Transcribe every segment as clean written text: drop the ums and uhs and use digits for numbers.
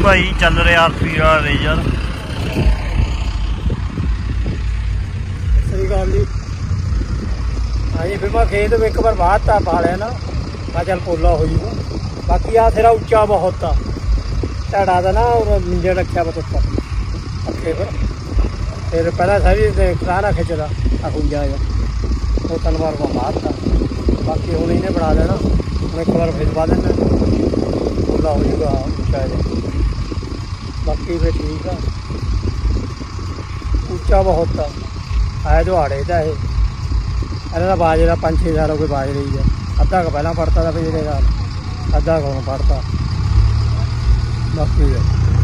भाई चल रहे आरपी रेजर। सही गल जी। हाँ जी, फिर मैं खेत में एक बार बात था पा लिया ना, मैं चल पोला हो जाऊगा। बाकी आ तेरा उच्चा बहुत था ढाड़ा था ना, और इंजन रखा पता ऊपर पक्के पर। फिर पहला सारी कराना खिंचदा अखुंजा जा, दो तीन बार मैं बात था। बाकी हूँ इन्हें बना देना, हम एक बार फिर पा देना, पोला हो जाऊगा उच्चा जा। बाकी फिर ठीक है, उच्चा बहुत था है दहाड़े था ये। अरे बाजरा 5-6 साल हो गए बाज रही है। अद्धा का पहला पड़ता था पिछले साल, अद्धा का हूँ पड़ता। बाकी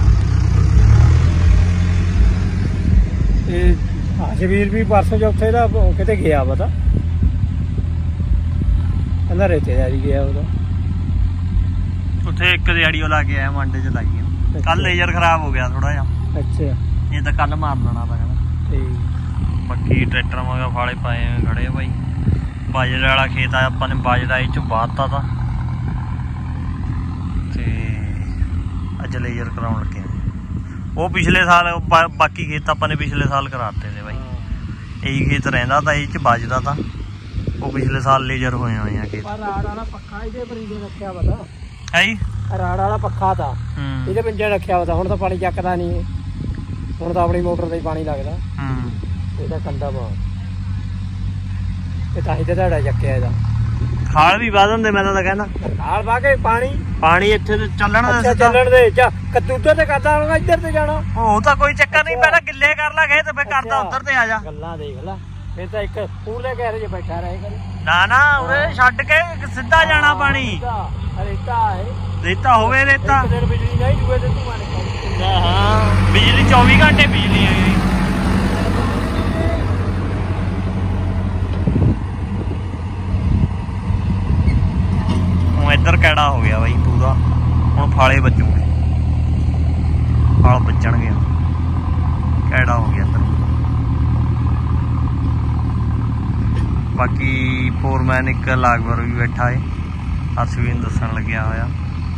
हसवीर भी परसों चौथे का कितने गया पता, कहना रेतेदारी गया वो उत्थे एक दिहाड़ी ला के आया, मंडे च लाई। कल लेजर खराब हो गया थोड़ा जा। अच्छा, ये तो कल मार लेना था कहना। ठीक। बाकी ट्रैक्टर मगर फाले पाए खड़े भाई। बाजरे वाला खेत आया, अपने बाजरा ये बाता था ते अज लेजर कराउन लगे। वो पिछले साल बाकी खेत अपने पिछले साल कराते थे भाई। यही खेत रहा था, ये बाजरा था, वो पिछले साल लेजर हुए हैं खेत। राड़ वाला पक्का इहदे पर इंजन रखिया पता है, राड़ वाला पक्का था इहदे पर इंजन रखिया पता। हुण तां पानी चकदा नहीं, हुण तां अपनी मोटर ते ही पानी लगदा। ਇਹਦਾ ਕੰਡਾ ਬਹੁਤ ਇਹ ਤਾਂ ਹੀ ਤੇ ਢਾੜਾ ਚੱਕਿਆ ਇਹਦਾ। ਖਾਲ ਵੀ ਵਾਹ ਦਿੰਦੇ, ਮੈਂ ਤਾਂ ਕਹਿੰਦਾ ਖਾਲ ਵਾਹ ਕੇ ਪਾਣੀ ਇੱਥੇ ਤੇ ਚੱਲਣ ਦੇ। ਚੱਲਣ ਦੇ ਕੱਦੂ ਉੱਧਰ ਤੇ ਕਰਦਾ ਹੋਣਾ, ਇੱਧਰ ਤੇ ਜਾਣਾ। ਉਹ ਤਾਂ ਕੋਈ ਚੱਕਰ ਨਹੀਂ, ਪਹਿਲਾਂ ਗਿੱਲੇ ਕਰ ਲਾ ਖੇਤ, ਫਿਰ ਕਰਦਾ ਉੱਧਰ ਤੇ ਆ ਜਾ। ਗੱਲਾਂ ਦੇਖ ਲਾ, ਫਿਰ ਤਾਂ ਇੱਕ ਪੂਰੇ ਗੈਰੇਜ 'ਚ ਬੈਠਾ ਰਹੇ ਕਰੀ। ਨਾ ਉਰੇ ਛੱਡ ਕੇ ਸਿੱਧਾ ਜਾਣਾ ਪਾਣੀ। ਰੇਤਾ ਹੈ, ਰੇਤਾ ਹੋਵੇ ਰੇਤਾ। ਇੱਕ ਦਿਨ ਬਿਜਲੀ ਨਹੀਂ ਜੂਏ ਤੇ ਤੂੰ ਮਾਰ ਹਾਂ, ਬਿਜਲੀ 24 ਘੰਟੇ ਬਿਜਲੀ ਹੈ। इधर कैड़ा हो गया भाई पूरा, हम फाले बचूंगे, फाल बचणगे। कैड़ा हो गया इधर। बाकी फोरमैन एक लागवर भी बैठा है, अश्विन दसन लग्या होया।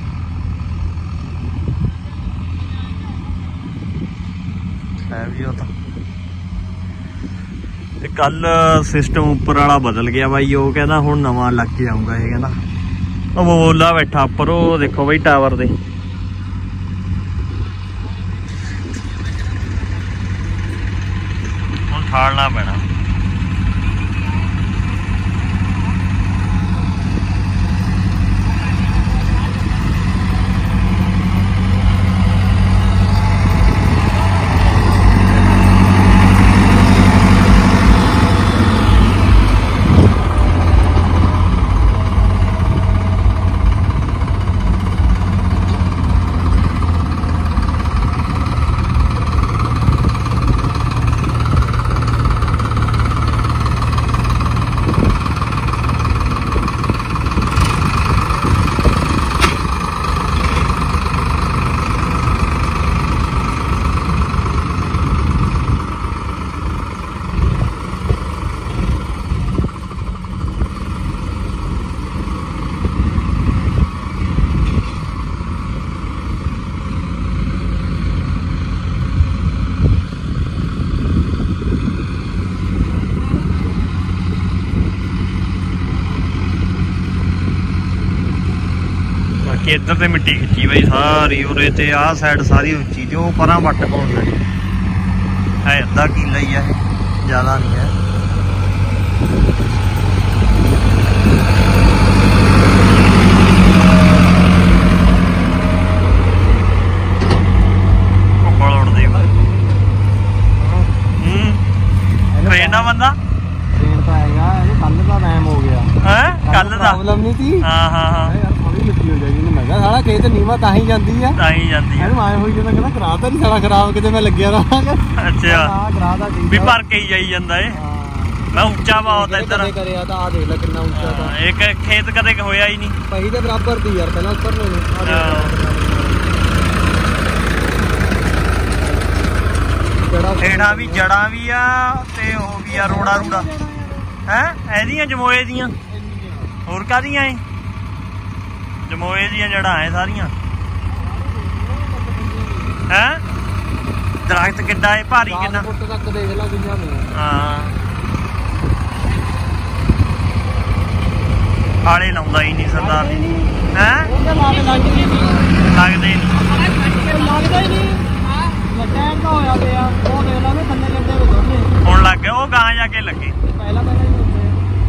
कल सिस्टम उपर वाला बदल गया भाई, वो कहना हुण नवां लग के आऊंगा। ये कहना ਉਹ ਬੋਲਾ ਬੈਠਾ ਉੱਪਰ, ਉਹ ਦੇਖੋ ਬਈ ਟਾਵਰ ਦੇ। ਹੁਣ ਠਾਲਣਾ ਪੈਣਾ। इधर से मिट्टी खिंची भाई सारी, उरे ते आ साइड सारी उच्ची, जो परां वट पाउण लगी है। अद्धा किला ही है, ज़्यादा नहीं है। ट्रेन का बंदा ट्रेन तो आएगा, कल का टाइम हो गया है, कल का प्रॉब्लम नहीं थी। हाँ हाँ हाँ मिट्टी हो जाएगी। मैं कहा साला खेत नीवा तां ही जाती है, आए हुई जो कहना करा तो नहीं साला खराब, किते मैं लग्या रहांगा। अच्छा भी भर के ही जाई जांदा है। मैं ऊंचा बहुत है इधर करिया था, आ देख ले कितना ऊंचा था। एक खेत कदे होया ही नहीं, पही दे बराबर थी यार, पहला ऊपर नहीं। हेड़ा भी जड़ा भी आ ते हो भी आ, रोड़ा रूड़ा है एदियां जमोए दियां, होर कादियां है जमोए दियां जड़ा है सारियां। ਹੈ ਦਰਖਤ ਕਿੱਡਾ ਹੈ ਭਾਰੀ ਕਿੰਨਾ ਫੁੱਟ ਤੱਕ ਦੇਖ ਲਾ ਕਿੰਨਾ ਨੂੰ ਹਾਂ ਆਲੇ ਲਾਉਂਦਾ ਹੀ ਨਹੀਂ ਸਰਦਾਰ ਹੈ ਲੱਗਦੇ ਹੀ ਨਹੀਂ ਲੱਗਦਾ ਹੀ ਨਹੀਂ ਟਾਇਰ ਤਾਂ ਹੋਇਆ ਪਿਆ ਉਹ ਦੇਖ ਲਾ ਥੱਲੇ ਲੱਗੇ ਹੋਏ ਦੋਨੇ ਹੁਣ ਲੱਗ ਗਿਆ ਉਹ ਗਾਂ ਜਾ ਕੇ ਲੱਗੇ ਪਹਿਲਾਂ ਹੀ ਹੁੰਦੇ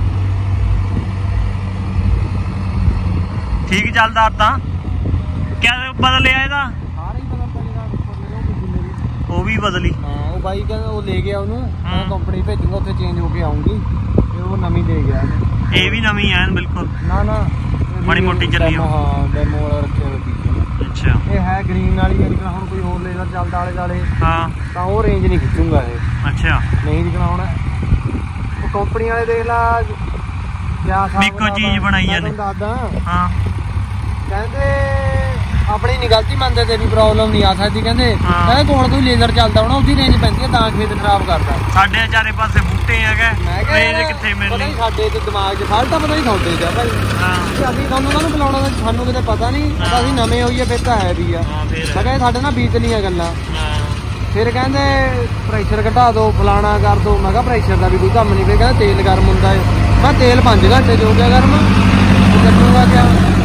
ਠੀਕ ਚੱਲਦਾ ਤਾਂ ਕਿਆ ਬਦਲਿਆ ਇਹਦਾ ਸਾਰਾ ਹੀ ਬਦਲਦਾ ਜਿਹੜਾ ਉਹ ਵੀ ਬਦਲੀ ਹਾਂ ਉਹ ਬਾਈ ਕਹਿੰਦਾ ਉਹ ਲੈ ਗਿਆ ਉਹਨੂੰ ਮੈਂ ਕੰਪਨੀ ਭੇਜੂਗਾ ਉੱਥੇ ਚੇਂਜ ਹੋ ਕੇ ਆਉਂਗੀ ਤੇ ਉਹ ਨਵੀਂ ਦੇ ਗਿਆ ਇਹ ਵੀ ਨਵੀਂ ਐਨ ਬਿਲਕੁਲ ਨਾ ਮਾੜੀ ਮੋਟੀ ਚੱਲੀ ਹਾਂ ਡੈਮੋ ਵਾਲਾ ਰੱਖਿਆ ਹੋਇਆ ਅੱਛਾ ਇਹ ਹੈ ਗ੍ਰੀਨ ਵਾਲੀ ਹੈ ਜਿਹੜਾ ਹੁਣ ਕੋਈ ਹੋਰ ਲੇਜ਼ਰ ਚੱਲਦਾ ਆਲੇ ਦੁਆਲੇ ਹਾਂ ਤਾਂ ਉਹ ਰੇਂਜ ਨਹੀਂ ਖਿੱਚੂਗਾ ਇਹ ਅੱਛਾ ਨਹੀਂ ਦਿਖਣਾ ਹੁਣ ਉਹ ਕੰਪਨੀ ਵਾਲੇ ਦੇਖ ਲਾ ਕਿਆ ਇੱਕੋ ਚੀਜ਼ ਬਣਾਈ ਜਾਂਦੇ ਦੱਸਦਾ ਹਾਂ ਕਹਿੰਦੇ ਆਪਣੀ ਨਹੀਂ ਗਲਤੀ ਮੰਨਦੇ ਤੇ ਵੀ ਪ੍ਰੋਬਲਮ ਨਹੀਂ ਆ ਸਕਦੀ ਕਹਿੰਦੇ ਕੋਲ ਕੋਈ ਲੇਜ਼ਰ ਚੱਲਦਾ ਹੋਣਾ ਉਹਦੀ ਰੇਂਜ ਪੈਂਦੀ ਹੈ ਤਾਂ ਖੇਤ ਖਰਾਬ ਕਰਦਾ ਸਾਡੇ ਚਾਰੇ ਪਾਸੇ ਬੂਟੇ ਹੈਗੇ ਰੇਂਜ ਕਿੱਥੇ ਮਿਲਣੀ ਸਾਡੇ ਤੇ ਦਿਮਾਗ 'ਚ ਫਾਲਟ ਪਤਾ ਨਹੀਂ ਤੁਹਾਡੇ 'ਚ ਭਾਈ ਅਸੀਂ ਤੁਹਾਨੂੰ ਕਾਹਨੂੰ ਬੁਲਾਉਣਾ ਸਾਨੂੰ ਕਿਤੇ ਪਤਾ ਨਹੀਂ ਅਸੀਂ ਨਵੇਂ ਹੋਈਏ ਫਿਰ ਤਾਂ ਹੈ ਵੀ ਆ ਮੈਂ ਕਿਹਾ ਸਾਡੇ ਨਾਲ ਬੀਤਲੀਆਂ ਗੱਲਾਂ ਫਿਰ ਕਹਿੰਦੇ ਪ੍ਰੈਸ਼ਰ ਘਟਾ ਦਿਓ ਫਲਾਣਾ ਕਰ ਦਿਓ ਮੈਂ ਕਿਹਾ ਪ੍ਰੈਸ਼ਰ ਦਾ ਵੀ ਕੋਈ ਕੰਮ ਨਹੀਂ ਫਿਰ ਕਹਿੰਦਾ ਤੇਲ ਗਰਮ ਹੁੰਦਾ ਹੈ ਮੈਂ ਤੇਲ 5 ਘੰਟੇ 'ਚ ਹੋ ਗਿਆ ਗਰਮ ਚੱਲੂਗਾ ਕਿਆ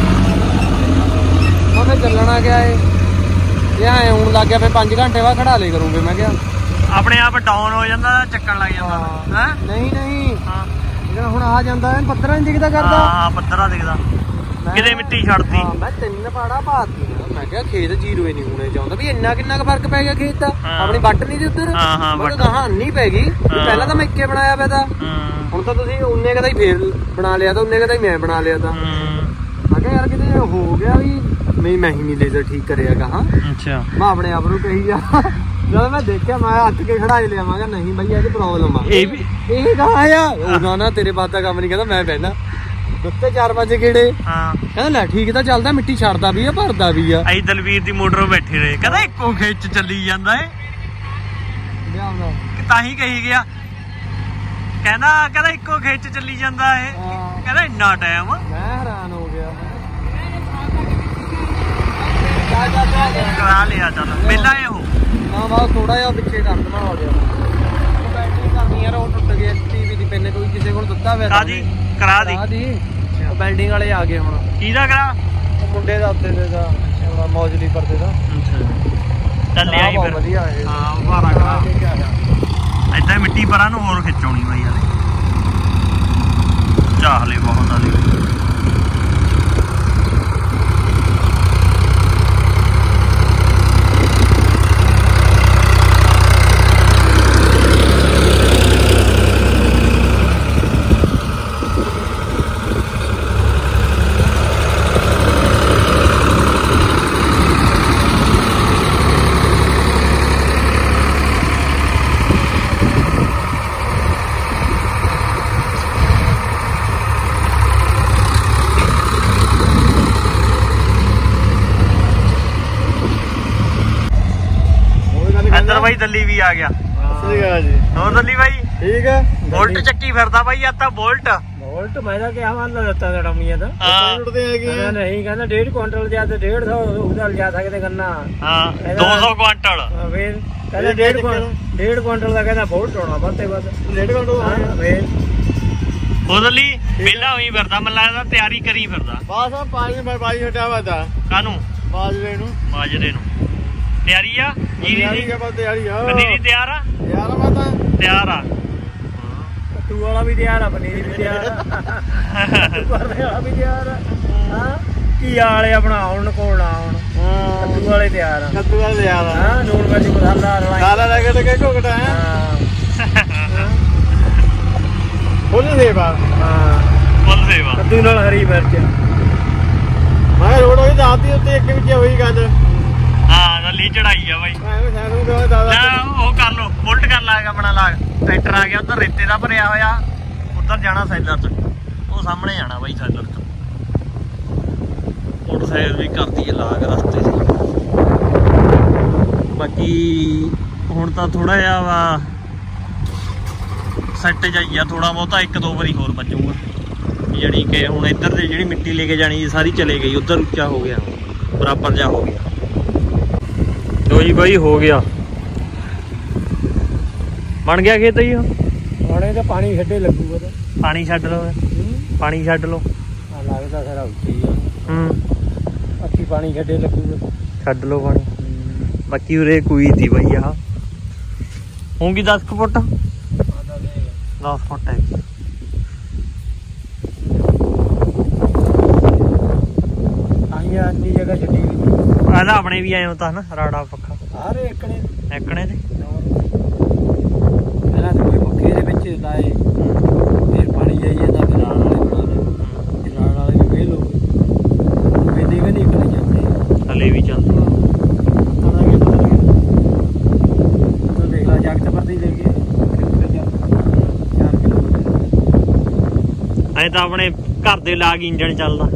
ਮੈਂ ਚੱਲਣਾ ਗਿਆ ਇਹ ਐ ਹੁਣ ਲੱਗ ਗਿਆ ਫਿਰ 5 ਘੰਟੇ ਬਾਅਦ ਖੜਾ ਲੇ ਕਰੂੰਗੇ ਮੈਂ ਕਿਹਾ ਆਪਣੇ ਆਪ ਡਾਊਨ ਹੋ ਜਾਂਦਾ ਚੱਕਣ ਲੱਗ ਜਾਂਦਾ ਹੈ ਨਹੀਂ ਜਿਹੜਾ ਹੁਣ ਆ ਜਾਂਦਾ ਹੈ ਪੱਧਰਾਂ ਨਹੀਂ ਦਿਖਦਾ ਕਰਦਾ ਹਾਂ ਪੱਧਰਾਂ ਦਿਖਦਾ ਕਿਤੇ ਮਿੱਟੀ ਛੱਡਦੀ ਮੈਂ 3 ਪਾੜਾ ਪਾਤੀ ਮੈਂ ਕਿਹਾ ਖੇਤ ਜ਼ੀਰੋ ਹੀ ਨਹੀਂ ਹੋਣੇ ਚਾਹੁੰਦਾ ਵੀ ਇੰਨਾ ਕਿੰਨਾ ਕੁ ਫਰਕ ਪੈ ਗਿਆ ਖੇਤ ਦਾ ਆਪਣੀ ਵੱਟ ਨਹੀਂ ਦੀ ਉੱਧਰ ਮੈਂ ਕਹਾਂ ਨਹੀਂ ਪੈ ਗਈ ਪਹਿਲਾਂ ਤਾਂ ਮੈਂ ਇੱਕੇ ਬਣਾਇਆ ਪਿਆ ਤਾਂ ਹੁਣ ਤਾਂ ਤੁਸੀਂ ਉਨੇ ਕਦਾ ਹੀ ਫੇਰ ਬਣਾ ਲਿਆ ਤਾਂ ਉਨੇ ਕਦਾ ਹੀ ਮੈਂ ਬਣਾ ਲਿਆ ਤਾਂ ਮੈਂ ਕਿਹਾ ਯਾਰ ਕਿਤੇ ਹੋ ਗਿਆ ਵੀ ਮੈਂ ਹੀ ਨਹੀਂ ਲੇਜ਼ਰ ਠੀਕ ਕਰਿਆ ਕਹਾਂ ਅੱਛਾ ਮੈਂ ਆਪਣੇ ਆਪ ਨੂੰ ਕਹੀ ਜਾ ਜਦੋਂ ਮੈਂ ਦੇਖਿਆ ਮੈਂ ਹੱਥ ਕੇ ਖੜਾਈ ਲਿਆ ਮੈਂ ਕਿਹਾ ਨਹੀਂ ਬਈ ਇਹ ਪ੍ਰੋਬਲਮ ਆ ਇਹ ਕਹਾਂ ਆ ਉਹ ਨਾ ਤੇਰੇ ਬਾਤ ਦਾ ਕੰਮ ਨਹੀਂ ਕਹਿੰਦਾ ਮੈਂ ਪਹਿਲਾਂ ਦਿੱਤੇ 4 ਵਜੇ ਕਿਹੜੇ ਕਹਿੰਦਾ ਲੈ ਠੀਕ ਤਾਂ ਚੱਲਦਾ ਮਿੱਟੀ ਛੱਡਦਾ ਵੀ ਆ ਭਰਦਾ ਵੀ ਆ ਅਸੀਂ ਦਲਵੀਰ ਦੀ ਮੋਟਰ ਬੈਠੇ ਰਹੇ ਕਹਿੰਦਾ ਇੱਕੋ ਖੇਤ ਚੱਲੀ ਜਾਂਦਾ ਏ ਤਾਂ ਹੀ ਕਹੀ ਗਿਆ ਕਹਿੰਦਾ ਇੱਕੋ ਖੇਤ ਚੱਲੀ ਜਾਂਦਾ ਏ ਕਹਿੰਦਾ ਇੰਨਾ ਟਾਈਮ ਮੈਂ ਹੈਰਾਨ ਹੋ ਗਿਆ ਕਰਾ ਲਿਆ ਚੱਲ ਪਹਿਲਾਂ ਇਹ ਹੋ ਹਾਂ ਬਸ ਥੋੜਾ ਜਿਹਾ ਪਿੱਛੇ ਕਰ ਦਵਾਂ ਹੋ ਗਿਆ ਬੈਟਰੀ ਕਰਨੀ ਯਾਰ ਉਹ ਟੁੱਟ ਗਈ ਟੀਵੀ ਦੀ ਪਿੰਨ ਕੋਈ ਕਿਸੇ ਕੋਲ ਦਿੱਤਾ ਹੋਇਆ ਕਾਦੀ ਕਰਾ ਦੀ ਉਹ ਬਿਲਡਿੰਗ ਵਾਲੇ ਆ ਗਏ ਹੁਣ ਕਿਹਦਾ ਕਰਾ ਉਹ ਮੁੰਡੇ ਦਾ ਉੱਤੇ ਦੇ ਦਾ ਮੌਜਲੀ ਪਰਦੇ ਦਾ ਚੱਲ ਲਿਆ ਹੀ ਫਿਰ ਵਧੀਆ ਇਹ ਹਾਂ ਭਾਰਾ ਕਰਾ ਏਦਾਂ ਮਿੱਟੀ ਪਰਾਂ ਨੂੰ ਹੋਰ ਖਿੱਚਾਉਣੀ ਬਾਈ ਵਾਲੇ ਚਾਹਲੇ ਬਹੁਤ ਆਲੇ ਅੰਦਰ ਬਾਈ ਦੱਲੀ ਵੀ ਆ ਗਿਆ ਸਹੀ ਗੱਲ ਜੀ ਹੋਰ ਦੱਲੀ ਬਾਈ ਠੀਕ ਹੈ ਬੋਲਟ ਚੱਕੀ ਫਿਰਦਾ ਬਾਈ ਆ ਤਾਂ ਬੋਲਟ ਮੈਂ ਤਾਂ ਕਿਹਾ ਮੰਨ ਲੱਤਾ ਦਾ ਡਮੀਆਂ ਦਾ ਟੁੱਟਦੇ ਹੈਗੇ ਨਹੀਂ ਕਹਿੰਦਾ 1.5 ਕੁਇੰਟਲ ਜਾਂ ਤੇ 150 ਉਹਦਾ ਲਿਜਾ ਸਕਦੇ ਗੰਨਾ ਹਾਂ 200 ਕੁਇੰਟਲ ਫੇਰ ਕਹਿੰਦਾ 1.5 ਕੁਇੰਟਲ ਦਾ ਕਹਿੰਦਾ ਬੋਲਟ ਹੋਣਾ ਬੱਤੇ ਬਸ 1.5 ਕੁਇੰਟਲ ਫੇਰ ਉਹ ਦੱਲੀ ਪਹਿਲਾਂ ਉਹੀ ਫਿਰਦਾ ਮੈਨੂੰ ਲੱਗਦਾ ਤਿਆਰੀ ਕਰੀ ਫਿਰਦਾ ਬਸ 5 ਹਟਿਆ ਵਾ ਤਾਂ ਕਾਹਨੂੰ ਬਾਜਰੇ ਨੂੰ ਤਿਆਰੀ ਆ ਜੀਰੀ ਦੀ ਤਿਆਰੀ ਆ ਪਨੀਰੀ ਤਿਆਰ ਆ ਯਾਰ ਮੈਂ ਤਾਂ ਤਿਆਰ ਆ ਕੱਟੂ ਵਾਲਾ ਵੀ ਤਿਆਰ ਆ ਪਨੀਰੀ ਵੀ ਤਿਆਰ ਆ ਕਰਨੇ ਵਾਲਾ ਵੀ ਤਿਆਰ ਆ ਹਾਂ ਕੀ ਵਾਲੇ ਆਪਣਾ ਆਉਣ ਕੋਲ ਨਾ ਆਉਣ ਕੱਟੂ ਵਾਲੇ ਤਿਆਰ ਆ ਕੱਦੂ ਵਾਲੇ ਤਿਆਰ ਆ ਹਾਂ ਨੂਣ ਮਿਰਚ ਮਸਾਲਾ ਸਾਲਾ ਲੈ ਕੇ ਘੋਕਟਾ ਹੈ ਹਾਂ ਫੁੱਲ ਸੇਵਾ ਫੁੱਲ ਸੇਵਾ ਕੱਦੂ ਨਾਲ ਹਰੀ ਮਿਰਚ ਮੈਂ ਰੋਡ ਹੋਈ ਜਾਂਦੀ ਉੱਤੇ ਇੱਕ ਵਿੱਚ ਹੋਈ ਗੱਲ ਹਾਂ ਦੱਲੀ ਚੜਾਈ ਆ ਬਾਈ ਉਹ ਕਰ ਲੋ ਬੁਲਟ ਕਰ ਲਾਗਾ ਆਪਣਾ ਲਾਗ ਟਰੈਕਟਰ ਆ ਗਿਆ ਉਧਰ ਰੇਤੇ ਦਾ ਭਰਿਆ ਹੋਇਆ ਉਧਰ ਜਾਣਾ ਸੈਲਰ ਚ ਉਹ ਸਾਹਮਣੇ ਜਾਣਾ ਬਾਈ ਸੈਲਰ ਚ ਮੋਟਰਸਾਈਕਲ ਵੀ ਕਰਦੀ ਹੈ ਲਾਗ ਰਸਤੇ ਚ ਬਾਕੀ ਹੁਣ ਤਾਂ ਥੋੜਾ ਜਿਹਾ ਵਾ ਸੈੱਟ ਜਾਈਆ ਥੋੜਾ ਬਹੁਤਾ 1-2 ਵਾਰੀ ਹੋਰ ਬਚੂਗਾ ਜਿਹੜੀ ਕਿ ਹੁਣ ਇੱਧਰ ਦੇ ਜਿਹੜੀ ਮਿੱਟੀ ਲੈ ਕੇ ਜਾਣੀ ਸਾਰੀ ਚਲੇ ਗਈ ਉਧਰ ਉੱਚਾ ਹੋ ਗਿਆ ਬਰਾਬਰ ਜਾ ਹੋ ਗਿਆ ਲੋ ਜੀ ਬਾਈ ਹੋ ਗਿਆ, ਬਣ ਗਿਆ ਖੇਤ ਜੀ। ਹੁਣੇ ਤਾਂ ਪਾਣੀ ਛੱਡੇ ਲੱਗੂਗਾ ਤਾਂ ਪਾਣੀ ਛੱਡ ਲਓ, ਪਾਣੀ ਛੱਡ ਲਓ। ਲੱਗਦਾ ਸਾਰਾ ਉੱਚੀ ਆ। ਬਾਕੀ ਪਾਣੀ ਛੱਡੇ ਲੱਗੂਗਾ, ਛੱਡ ਲਓ ਪਾਣੀ। ਬਾਕੀ ਉਰੇ ਕੋਈ ਤੀ ਬਾਈ ਆਹ ਹੋਊਗੀ 10 ਫੁੱਟ, 10 ਫੁੱਟ ਹੈ। ਇੰਨੀ ਜਗ੍ਹਾ ਛੱਡੀ ਆਹ ਆਪਣੇ ਵੀ ਆਏ ਹੋ ਤਾਂ ਨਾ ਰਾੜਾ ਪੱਖਾ ਸਾਰੇ ਇੱਕਣੇ ਤੇ ਪਹਿਲਾਂ ਤਾਂ ਕੋਈ ਪੱਖੇ ਦੇ ਵਿੱਚ ਲਾਏ, ਫਿਰ ਪਾਣੀ ਜਾਈ ਜਾਂਦਾ, ਫਿਰ ਰਾੜ ਵਾਲੇ ਬਣਾ ਲਏ, ਰਾੜ ਵਾਲੇ ਵੀ ਵੇਲ ਹੋ ਵੇਲੇ ਵੀ ਨਿਕਲੇ ਜਾਂਦੇ ਹਲੇ ਵੀ ਚੱਲਦਾ। ਦੇਖ ਲਾ ਜੱਗ ਤੇ ਭਰਦੀ ਲੈ ਗਏ 4 ਕਿਲੋਮੀਟਰ। ਐ ਤਾਂ ਆਪਣੇ ਘਰ ਦੇ ਲਾਗ ਇੰਜਣ ਚੱਲਦਾ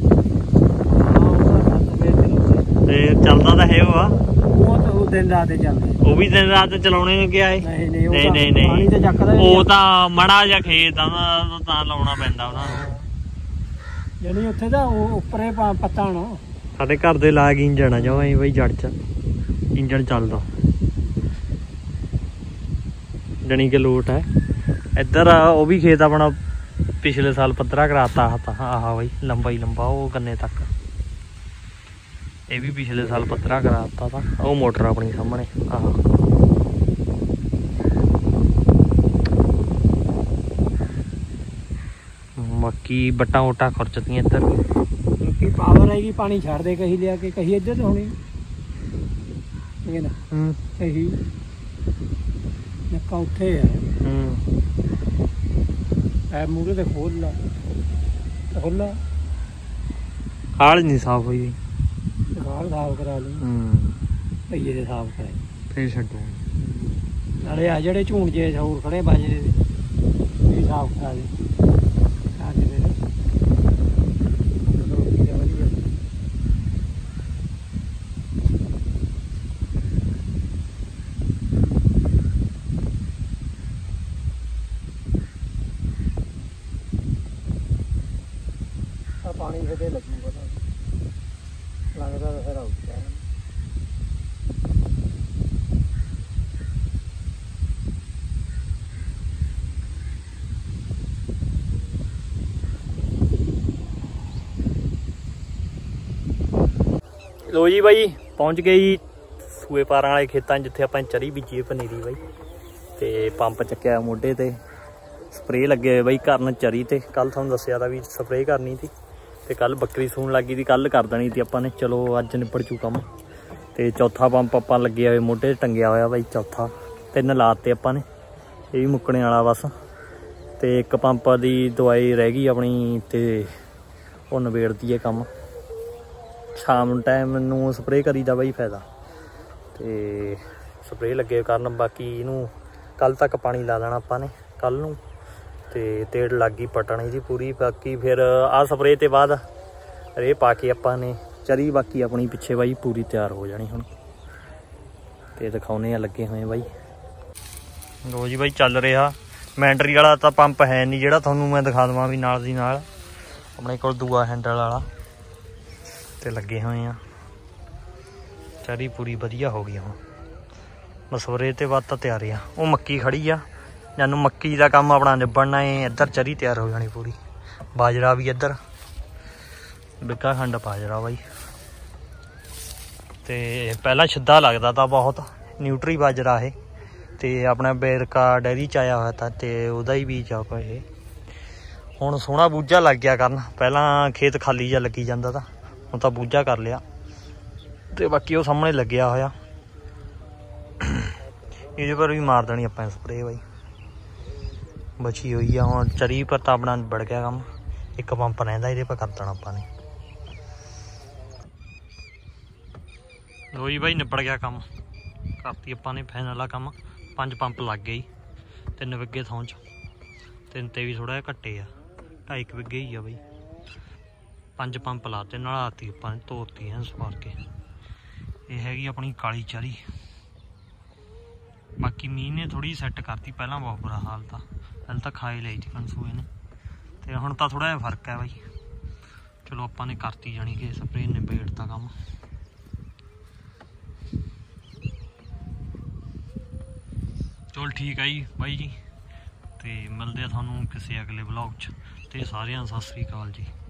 ਤੇ ਚੱਲਦਾ ਤਾਂ ਹੈ ਉਹ ਆ। ਉਹ ਦਿਨ ਰਾਤ ਚੱਲਦੇ, ਉਹ ਵੀ ਦਿਨ ਰਾਤ ਚਲਾਉਣੇ ਨੂੰ ਕਿਹਾ ਹੈ। ਨਹੀਂ ਨਹੀਂ ਉਹ ਤਾਂ ਮੜਾ ਜਿਹਾ ਖੇਤ ਆ ਤਾਂ ਲਾਉਣਾ ਪੈਂਦਾ ਉਹਨਾਂ ਨੂੰ। ਜਿਹੜੀ ਉੱਥੇ ਦਾ ਉਹ ਉੱਪਰੇ ਪੱਤਾ ਹੋਣਾ। ਸਾਡੇ ਘਰ ਦੇ ਲਾਗ ਇੰਜਣ ਆ ਜਮਾਂ ਬਈ, ਜੜ ਚ ਇੰਜਣ ਚੱਲਦਾ ਜਾਣੀ ਕਿ ਲੋਟ ਹੈ। ਇੱਧਰ ਉਹ ਵੀ ਖੇਤ ਆਪਣਾ ਪਿਛਲੇ ਸਾਲ ਪੱਧਰਾ ਕਰਾਤਾ ਆਹ ਬਈ, ਲੰਬਾ ਹੀ ਲੰਬਾ ਉਹ ਗੰਨੇ ਤੱਕ। ਇਹ ਵੀ ਪਿਛਲੇ ਸਾਲ ਪੱਧਰਾ ਕਰਾਤਾ ਤਾ। ਉਹ ਮੋਟਰ ਆਪਣੀ ਸਾਹਮਣੇ ਆਹ ਬਾਕੀ ਬੱਟਾਂ ਵੋਟਾਂ ਖੁਰਚਤੀਆਂ ਇੱਧਰ ਵੀ। ਪਾਵਰ ਹੈਗੀ, ਪਾਣੀ ਛੱਡ ਦੇ ਕਹੀ ਲਿਆ ਕੇ, ਕਹੀ ਇੱਧਰ ਤੋਂ ਹੋਣੀ ਕਹੀ ਨੱਕਾ ਉੱਥੇ ਹੈ ਮੂਹਰੇ ਤੇ ਖੋਲ ਲਾ ਹਾਲ ਨਹੀਂ ਸਾਫ਼ ਹੋਈ, ਗਾਲ ਸਾਫ਼ ਕਰਾ ਲਈ ਭਈਏ ਦੇ ਸਾਫ਼ ਕਰਾਏ ਫੇਰ ਛੱਡੋ। ਨਾਲੇ ਆ ਜਿਹੜੇ ਝੂਣ ਜੇ ਹੋਰ ਖੜੇ ਬਾਜਰੇ ਦੇ ਵੀ ਸਾਫ਼ ਕਰਾ ਦੇ। ਪਾਣੀ ਛੱਡੇ ਲੱਗੂਗਾ ਤਾਂ ਲੱਗਦਾ ਤਾਂ ਫਿਰ ਆਊਗਾ। ਲੋ ਜੀ ਬਾਈ ਪਹੁੰਚ ਗਏ ਜੀ ਸੂਏ ਪਾਰਾਂ ਵਾਲੇ ਖੇਤਾਂ ਜਿੱਥੇ ਆਪਾਂ ਚਰੀ ਬੀਜੀ ਪਨੀਰੀ ਬਾਈ, ਤੇ ਪੰਪ ਚੱਕਿਆ ਮੋਢੇ ਤੇ, ਸਪਰੇਅ ਲੱਗੇ ਹੋਏ ਬਾਈ ਕਰਨ ਚਰੀ ਤੇ। ਕੱਲ ਤੁਹਾਨੂੰ ਦੱਸਿਆ ਤਾਂ ਵੀ ਸਪਰੇਅ ਕਰਨੀ ਸੀ, ਤੇ ਕੱਲ ਬੱਕਰੀ ਸੂਣ ਲੱਗੀ ਸੀ, ਕੱਲ ਕਰ ਦੇਣੀ ਸੀ ਆਪਾਂ ਨੇ। ਚਲੋ ਅੱਜ ਨਿਬੜ ਚੂ ਕੰਮ। ਤੇ ਚੌਥਾ ਪੰਪ ਆਪਾਂ ਲੱਗੇ ਹੋਏ ਮੋਢੇ ਟੰਗਿਆ ਹੋਇਆ ਬਾਈ, ਚੌਥਾ 3 ਲਾਤੇ ਆਪਾਂ ਨੇ, ਇਹ ਵੀ ਮੁੱਕਣੇ ਵਾਲਾ ਬਸ। ਤੇ ਇੱਕ ਪੰਪ ਦੀ ਦਵਾਈ ਰਹਿ ਗਈ ਆਪਣੀ, ਤੇ ਉਹ ਨਿਬੇੜਦੀ ਹੈ ਕੰਮ। ਸ਼ਾਮ ਟਾਈਮ ਨੂੰ ਸਪਰੇਅ ਕਰੀਦਾ ਬਾਈ ਫਾਇਦਾ, ਤੇ ਸਪਰੇਅ ਲੱਗੇ ਕਰਨ। ਬਾਕੀ ਇਹਨੂੰ ਕੱਲ ਤੱਕ ਪਾਣੀ ਲਾ ਦੇਣਾ ਆਪਾਂ ਨੇ ਕੱਲ ਨੂੰ, ਤੇ ਤੇੜ ਲੱਗ ਗਈ ਪਟਣੀ ਦੀ ਪੂਰੀ। ਬਾਕੀ ਫਿਰ ਆਹ ਸਪਰੇਅ ਤੇ ਬਾਅਦ ਰੇਹ ਪਾ ਕੇ ਆਪਾਂ ਨੇ ਚਰੀ ਬਾਕੀ ਆਪਣੀ ਪਿੱਛੇ ਬਾਈ ਪੂਰੀ ਤਿਆਰ ਹੋ ਜਾਣੀ ਹੁਣ, ਤੇ ਦਿਖਾਉਣੇ ਆ ਲੱਗੇ ਹੋਏ ਬਾਈ। ਲੋ ਜੀ ਬਾਈ ਚੱਲ ਰਿਹਾ ਮੈਂਟਰੀ ਵਾਲਾ ਤਾਂ ਪੰਪ ਹੈ ਨਹੀਂ ਜਿਹੜਾ ਤੁਹਾਨੂੰ ਮੈਂ ਦਿਖਾ ਦੇਵਾਂ ਵੀ ਨਾਲ ਦੀ ਨਾਲ। ਆਪਣੇ ਕੋਲ ਦੂਆ ਹੈਂਡਲ ਵਾਲਾ ਤੇ ਲੱਗੇ ਹੋਏ ਆ। ਚਰੀ ਪੂਰੀ ਵਧੀਆ ਹੋ ਗਈ ਹੁਣ, ਸਪਰੇਅ ਤੇ ਬਾਅਦ ਤਾਂ ਤਿਆਰ ਆ। ਉਹ ਮੱਕੀ ਖੜੀ ਆ, ਜਾਨੂੰ ਮੱਕੀ ਦਾ ਕੰਮ ਆਪਣਾ ਨਿਬੜਨਾ ਏ। ਇੱਧਰ ਚਰੀ ਤਿਆਰ ਹੋ ਜਾਣੀ ਪੂਰੀ। ਬਾਜਰਾ ਵੀ ਇੱਧਰ ਬਿੱਕਾ ਖੰਡ ਬਾਜਰਾ ਬਾਈ, ਤੇ ਪਹਿਲਾਂ ਛਿੱਦਾ ਲੱਗਦਾ ਤਾਂ ਬਹੁਤ ਨਿਊਟਰੀ ਬਾਜਰਾ ਇਹ, ਤੇ ਆਪਣਾ ਬੇਰਕਾ ਡੈਰੀ ਚ ਆਇਆ ਹੋਇਆ ਤਾਂ, ਤੇ ਉਹਦਾ ਹੀ ਬੀਜ ਆ ਇਹ। ਹੁਣ ਸੋਹਣਾ ਬੂਝਾ ਲੱਗ ਗਿਆ ਕਰਨ, ਪਹਿਲਾਂ ਖੇਤ ਖਾਲੀ ਜਿਹਾ ਲੱਗੀ ਜਾਂਦਾ ਤਾਂ, ਹੁਣ ਤਾਂ ਬੂਝਾ ਕਰ ਲਿਆ। ਤੇ ਬਾਕੀ ਉਹ ਸਾਹਮਣੇ ਲੱਗਿਆ ਹੋਇਆ, ਇਹਦੇ ਪਰ ਵੀ ਮਾਰ ਦੇਣੀ ਆਪਾਂ ਸਪਰੇਅ ਬਾਈ। ਬਚੀ ਹੋਈ ਆ ਹੁਣ ਚਰੀ ਪਰ ਤਾਂ ਆਪਣਾ ਨਿਬੜ ਗਿਆ ਕੰਮ। ਇੱਕ ਪੰਪ ਰਹਿੰਦਾ ਇਹਦੇ ਪਰ ਕਰ ਦੇਣਾ ਆਪਾਂ ਨੇ। ਲੋ ਜੀ ਬਾਈ ਨਿਬੜ ਗਿਆ ਕੰਮ, ਕਰਤੀ ਆਪਾਂ ਨੇ ਫਾਈਨਲ ਵਾਲਾ ਕੰਮ। 5 ਪੰਪ ਲੱਗ ਗਏ 3 ਵਿੱਗੇ ਥਾਂ ਚ, 3 ਤੇ ਵੀ ਥੋੜਾ ਜਿਹਾ ਘੱਟੇ ਆ, 2.5 ਵਿੱਗੇ ਹੀ ਆ ਬਾਈ। 5 ਪੰਪ ਲਾਤੇ, ਨਲਾਤੀ ਆਪਾਂ ਨੇ, ਧੋਤੀ ਐ ਸਵਾਰ ਕੇ। ਇਹ ਹੈਗੀ ਆਪਣੀ ਕਾਲੀ ਚਰੀ। ਬਾਕੀ ਮੀਂਹ ਨੇ ਥੋੜੀ ਸੈੱਟ ਕਰਤੀ, ਪਹਿਲਾਂ ਬਹੁਤ ਬੁਰਾ ਹਾਲ ਤਾਂ, ਪਹਿਲਾਂ ਤਾਂ ਖਾਈ ਲਈ ਸੀ ਕਨਸੂਏ ਨੇ, ਤੇ ਹੁਣ ਤਾਂ ਥੋੜਾ ਜਿਹਾ ਫਰਕ ਹੈ ਬਾਈ। ਚਲੋ ਆਪਾਂ ਨੇ ਕਰਤੀ ਜਾਣੀ ਕਿ ਸਪਰੇਅ ਨਿਬੇੜਤਾ ਕੰਮ। ਚਲ ਠੀਕ ਆ ਜੀ ਬਾਈ ਜੀ, ਤੇ ਮਿਲਦੇ ਆ ਤੁਹਾਨੂੰ ਕਿਸੇ ਅਗਲੇ ਵਲੌਗ 'ਚ, ਤੇ ਸਾਰਿਆਂ ਨੂੰ ਸਤਿ ਸ੍ਰੀ ਅਕਾਲ ਜੀ।